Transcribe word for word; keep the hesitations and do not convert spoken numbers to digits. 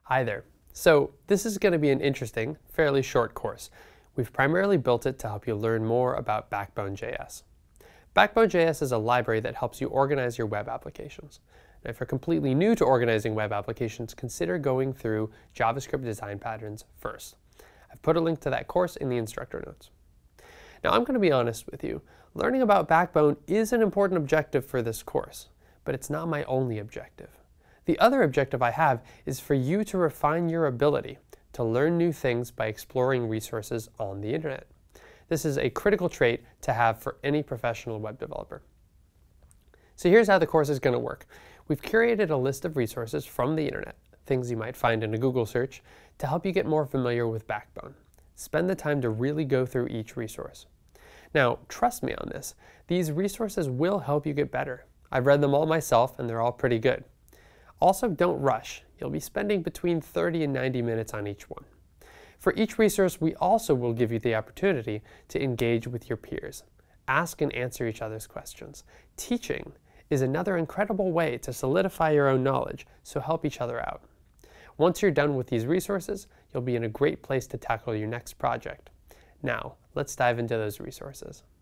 Hi there. So this is going to be an interesting, fairly short course. We've primarily built it to help you learn more about Backbone J S. Backbone J S is a library that helps you organize your web applications. Now, if you're completely new to organizing web applications, consider going through JavaScript design patterns first. I've put a link to that course in the instructor notes. Now, I'm going to be honest with you. Learning about Backbone is an important objective for this course, but it's not my only objective. The other objective I have is for you to refine your ability to learn new things by exploring resources on the internet. This is a critical trait to have for any professional web developer. So here's how the course is going to work. We've curated a list of resources from the internet, things you might find in a Google search, to help you get more familiar with Backbone. Spend the time to really go through each resource. Now, trust me on this, these resources will help you get better. I've read them all myself and they're all pretty good. Also, don't rush. You'll be spending between thirty and ninety minutes on each one. For each resource, we also will give you the opportunity to engage with your peers. Ask and answer each other's questions. Teaching is another incredible way to solidify your own knowledge, so help each other out. Once you're done with these resources, you'll be in a great place to tackle your next project. Now, let's dive into those resources.